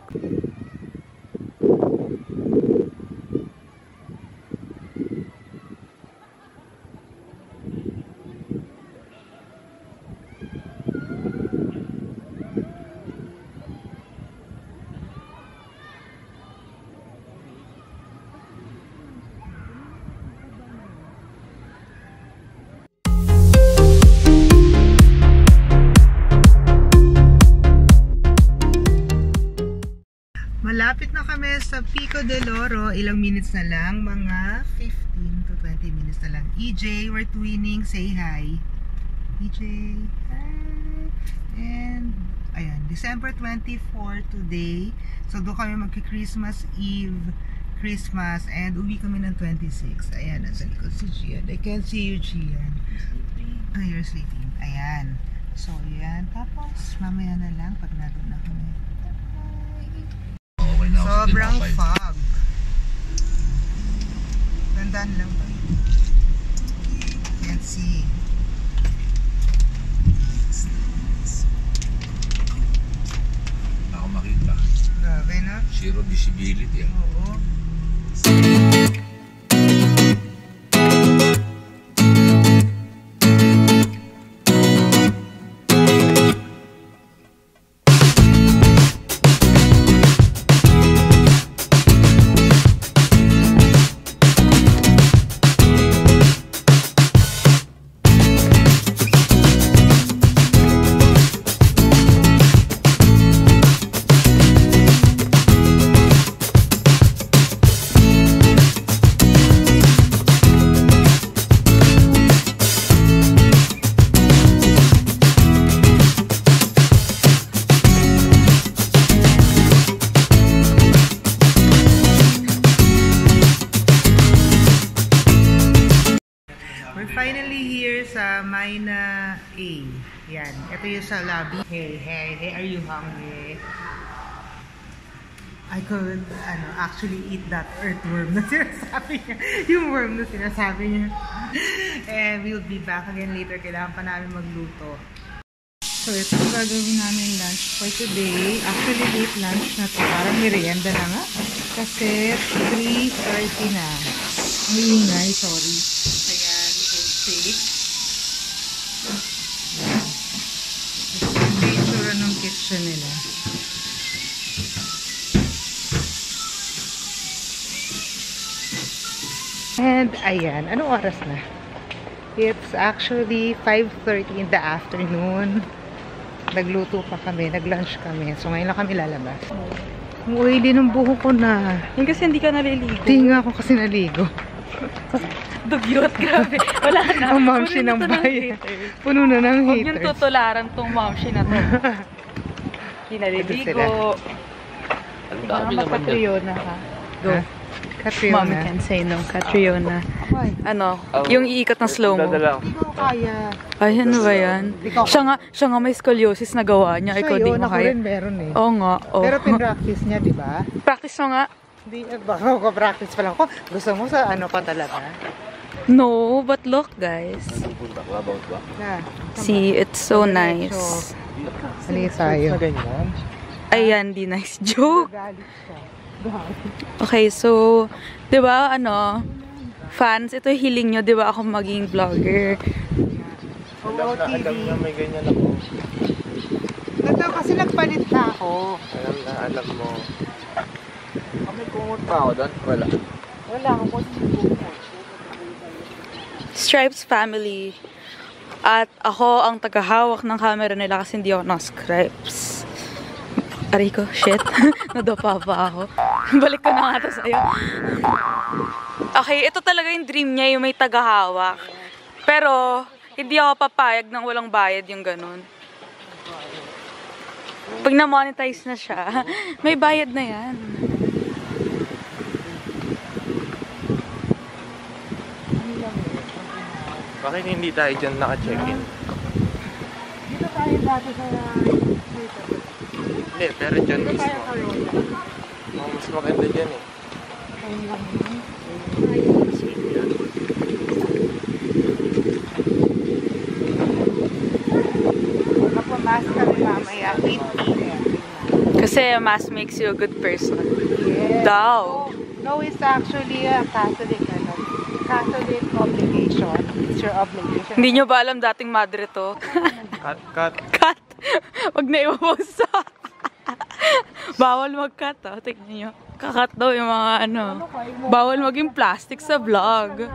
Malapit na kami sa Pico del Oro. Ilang minutes na lang. Mga 15 to 20 minutes na lang. EJ, we're twinning. Say hi. EJ, hi. And, ayan, December 24 today. So, doon kami magki-Christmas Eve, Christmas, and uwi kami ng 26. Ayan, nasa likod si Gian. I can't see you, Gian. Oh, you're sleeping. Ayan. So, ayan. Tapos, mamaya na lang pag nandun na kami. Sobrang fog. Gandaan lang ba? Can't see. Ako makita. Grabe na. Zero visibility. Oo. Finally here sa Maina A. Yan. Ito yung sa lobby. Hey, hey, hey, are you hungry? I could, actually eat that earthworm na sinasabi niya. Yung worm na sinasabi niya. And we'll be back again later. Kailangan pa namin magluto. So, ito yung gagawin namin lunch for today. Actually, late lunch na to. Parang merienda na nga. Kasi 3:30 na. Ang ingay, sorry. Ayan, so steak. Ito yung itsura ng kitchen nila. And ayan, anong oras na? It's actually 5:30 in the afternoon. Nagluto pa kami, nag-lunch kami. So ngayon lang kami lalabas. Ang oily ng buhok ko na. Yung kasi hindi ka naliligo. Hindi nga ako kasi naligo. Dugyot, grabe. Wala na. Ang mamshi ng bayan. Puno na ng haters. Huwag yung tutularan tong mamshi na to. Hindi naliligo. Ang Catriona ha. Go. Catriona. Mommy can say no. Catriona. Ano? Yung iikot ng slow-mo. Hindi ko kaya. Ay, ano ba yan? Siya nga may scoliosis na gawa niya. Ikaw di mo Ako kaya. rin meron eh. Oo nga. Oh. Pero pinractice niya, di ba? Practice mo nga. Hindi, baka ko practice pa lang ko. Gusto mo sa ano pa talaga? No, but look guys. Na, See, it's so nice. Mali tayo. Ayan, di nice joke. Galit siya. Okay, so, di ba, fans, ito hiling nyo, di ba ako maging vlogger? Oo, TV. Alam na may ganyan ako. Ito kasi nagpalit na ako. Alam mo. May kumot pa ako doon? Wala. Wala ako. Stripes family. At ako ang tagahawak ng camera nila kasi hindi ako na-stripes. Aray ko, shit. Nadapa pa ako. Balik ko na nga ito sa'yo. Okay, ito talaga yung dream niya, yung may tagahawak. Pero, hindi ako papayag nang walang bayad yung ganun. Pag na-monetize na siya, may bayad na yan. Bakit hindi tayo dyan naka-check-in? Dito tayo dati sa... Hindi, pero dyan mismo. Oh, mas maganda dyan eh. Ayun lang yun. Mapamas kami mamaya. Kasi mass makes you a good person. Yes. Daw. No, it's actually a Catholic obligation. It's your obligation. Hindi nyo ba alam dating madre to? Cut. Cut! Wag na iwapost. Bawal mag-cut, oh. Tignan nyo. Kakat daw yung mga ano. Bawal maging plastic sa vlog.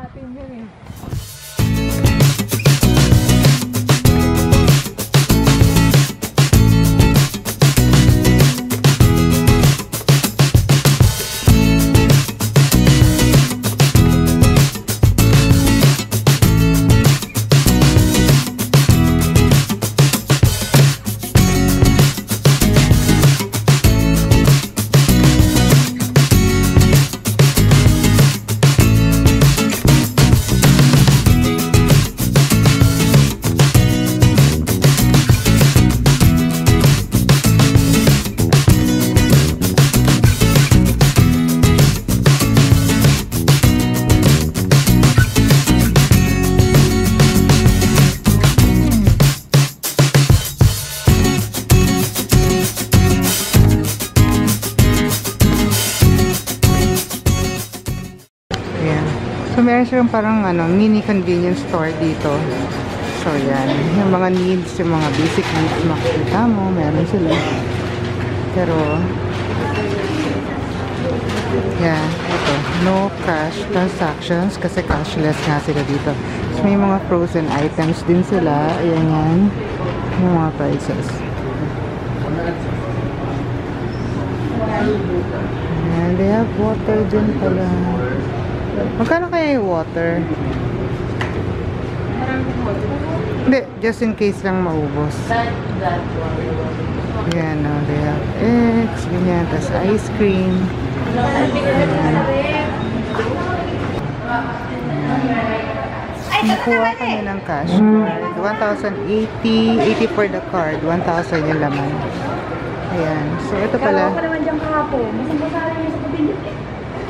So, meron siyang parang mini convenience store dito. So, yan. Yung mga needs, yung mga basic needs, makikita mo, meron sila. Pero, yan. Ito. No cash transactions kasi cashless nga sila dito. So, may mga frozen items din sila. Ayan yan. Yung mga prices. Ayan. They have water din pala. Magkano kaya yung water? Hindi, just in case lang maubos. Yan, no, they have eggs, ganyan, tas ice cream. Nakuha kami ng cash card. 1,080, 80 for the card, 1,000 yung laman. Ayan, so ito pala. Kaya ako naman dyan kahapon. Masang-basa lang yung sa pabindit eh.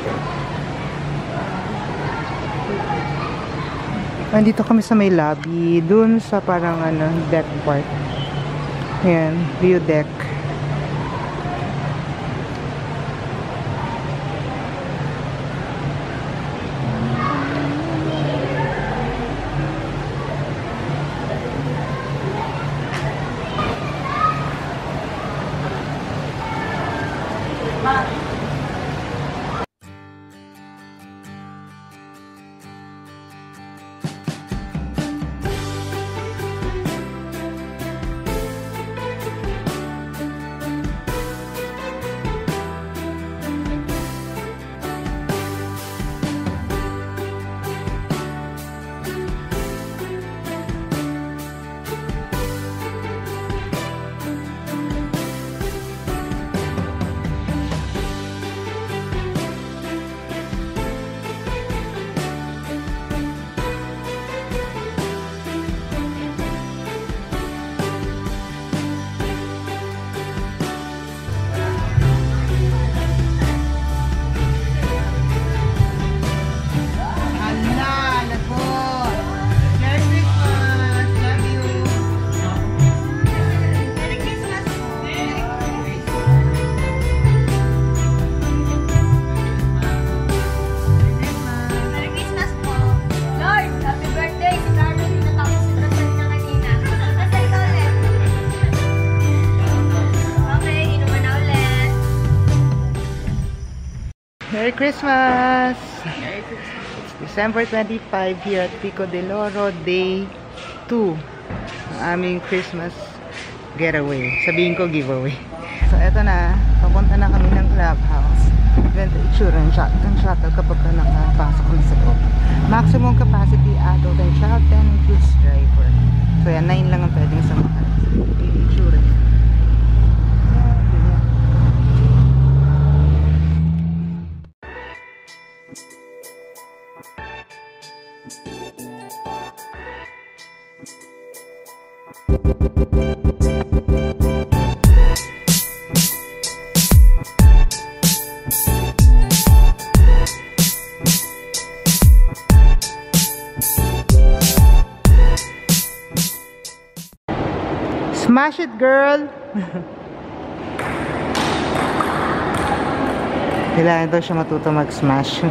Nandito kami sa may lobby, dun sa parang deck part. Ayan, view deck. Merry Christmas! It's December 25 here at Pico del Oro, day 2 ng aming Christmas getaway. Sabihin ko giveaway. So eto na, papunta na kami ng clubhouse. Ganito itsura ng shuttle kapag nakapasok kami sa loob. Maximum capacity adult and child 10 includes driver. So yan, 9 lang ang pwedeng samahan. Itsura niya. Smash it, girl! Kailangan daw siya matuto mag-smash.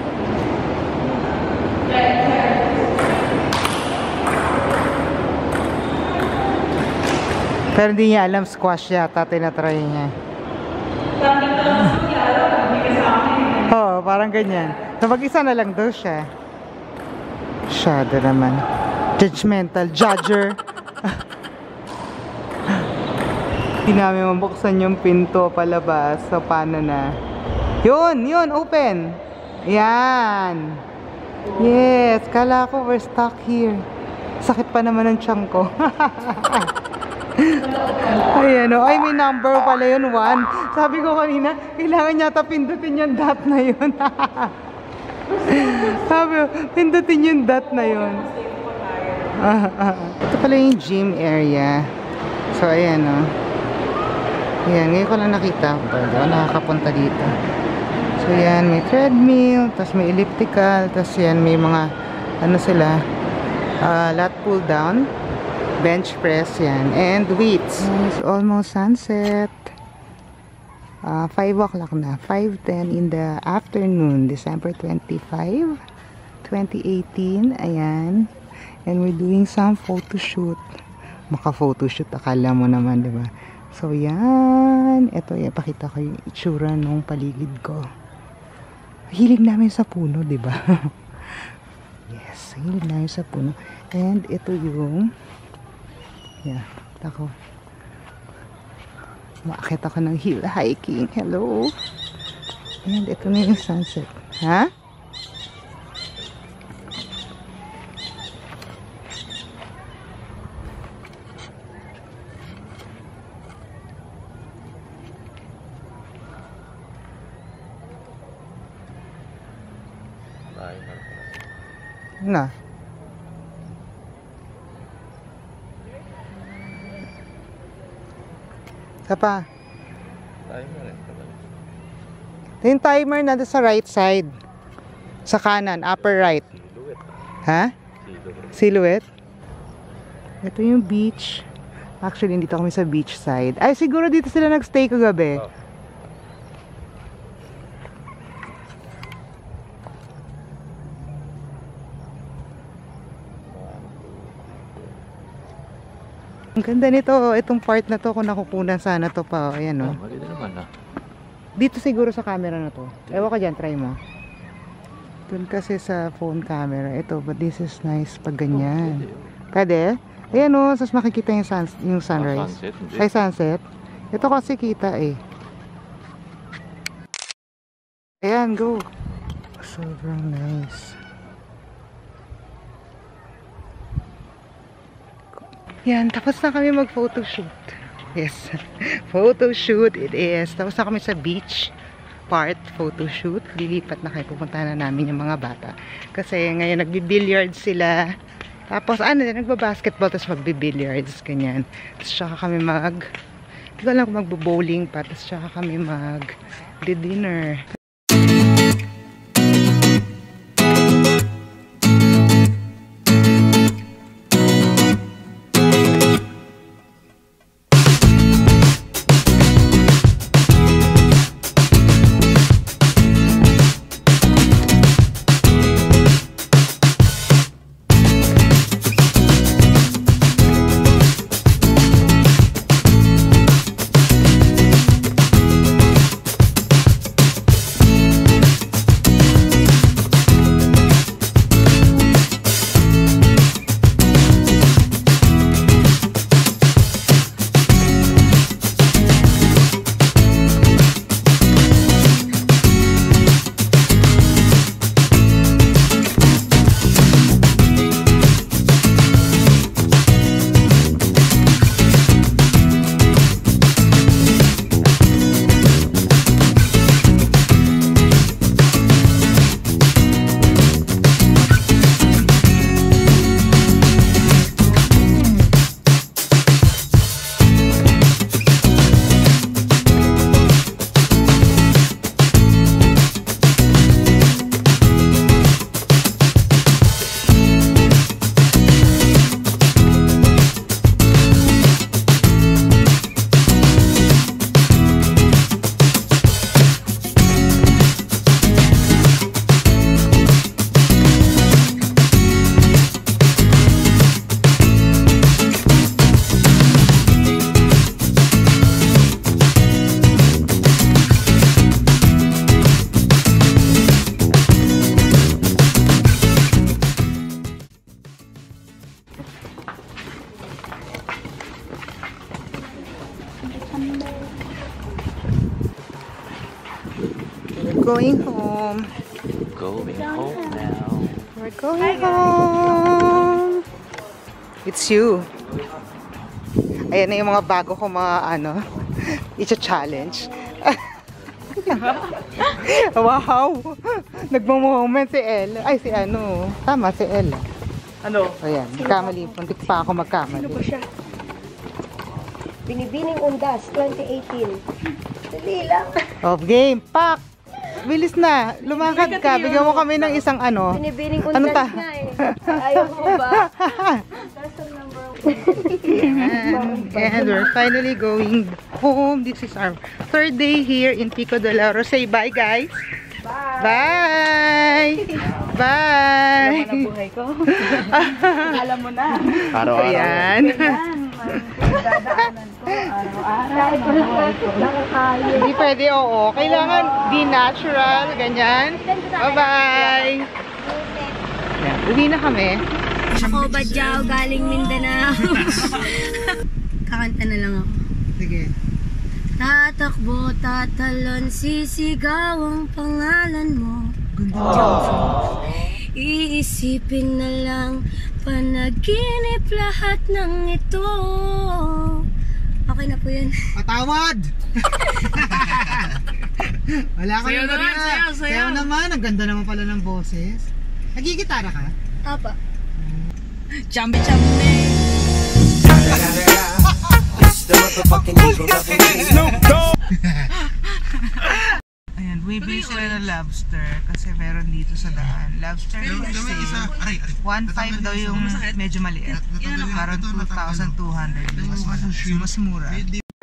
Pero hindi niya alam, squash yata tinatry niya. Oo, parang ganyan. So mag-isa na lang daw siya. Shadow naman. Judgmental, judger. Hindi namin mabuksan yung pinto palabas. So paano na? Yun, open. Yan. Yes, kala ko we're stuck here. Sakit pa naman ang tiyan ko. Ayan o, ay may number pala yun, 1. Sabi ko kanina, kailangan yata pindutin yung dot na yun. Sabi ko, pindutin yung dot na yun. Ito pala yung gym area. So ayan o. Ayan, ngayon ko lang nakita. Hindi ako nakakapunta dito. So yan, may treadmill, tapos may elliptical, tapos yan, may mga, ano sila, lat pull down, bench press yan, and weights. It's almost sunset. 5 o'clock na, 5:10 in the afternoon, December 25, 2018, ayan. And we're doing some photo shoot. Maka-photo shoot, akala mo naman, diba? So yan, ito, ipakita ko yung itsura nung paligid ko. Hilig namin sa puno, di ba? Yes, hilig namin sa puno. And ito yung, yeah, ako. Maakit ako ng hill hiking. Hello. And ito na yung sunset. Ha? Na. Isa pa. Yung timer na sa right side. Sa kanan, upper right. Ha? Silhouette. Ito yung beach. Actually, dito kami sa beach side. Ay, siguro dito sila nagstay kagabi. Ang ganda nito, itong part na to, kung nakukunan sana to pa, ayan o. Maganda naman ah. Dito siguro sa camera na to. Ewan ka dyan, try mo. Dun kasi sa phone camera, ito, but this is nice pag ganyan. Pwede? Ayan o, sas makikita yung sunrise. Sunset, hindi. Ay, sunset. Ito kasi kita eh. Ayan, go. Sobrang nice. Yan, tapos na kami mag-photoshoot. Yes, photoshoot it is. Tapos na kami sa beach part, photoshoot. Lilipat na kayo, pupunta na namin yung mga bata. Kasi ngayon nagbi-billiards sila. Tapos ano, nagba-basketball, tapos magbi-billiards, ganyan. Tapos tsaka kami hindi ko alam kung magbo-bowling pa. Tapos tsaka kami mag-dinner. Going home. Going home now. We're going home. It's you. Ayan na yung mga bago ko mga i-challenge. Wow! Nagmo-moment si Ella. Ay, si Tama, si Ella. Ano? Ayan, magkamali. Puntik pa ako magkamali. Ano ba siya? Binibining Undas, 2018. Dali lang. Oh, game. Pak! Bilis na. Lumakad ka. Bigyan mo kami ng isang Binibining Ano Undas nga eh. Ayaw mo ba? That's the number 1. And we're finally going home. This is our third day here in Pico de Oro. Say bye, guys. Bye. Bye. Alam mo na buhay ko. Alam mo na. Araw-araw. Ayan. Dadaanan ko araw-araw. Hindi pwede, oo. Kailangan be natural. Ganyan. Bye-bye. Ayan, uwi na kami. Ako Badyaw, galing Mindanao. Kakanta na lang ako. Sige. Tatakbo, tatalon, sisigaw ang pangalan mo. Iisipin na lang, panaginip lahat ng ito. Okay na po yun. Patawad! Wala ka Sayaw naman, sayaw. Sayaw naman, ang ganda naman pala ng boses. Nagigitara ka? Apa. Chambi-chambi. Ayan, bumibili sila ng lobster kasi meron dito sa daan. Lobster fish sale. 1.5 daw yung medyo maliit. Parang 2,200 yung mas malaki. So, mas mura.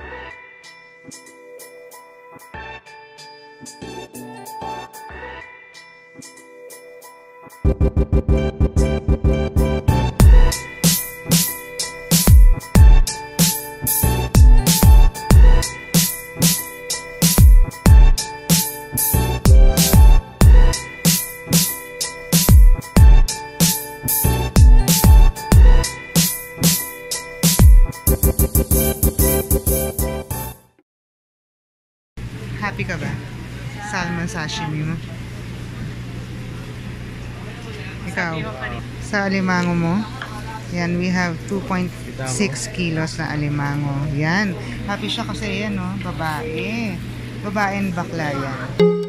Happy ka ba? Salmon sashimi mo? Ikaw? Sa alimango mo? Yan, we have 2.6 kilos na alimango. Yan. Happy siya kasi yan, no? Babae. Babae and bakla yan.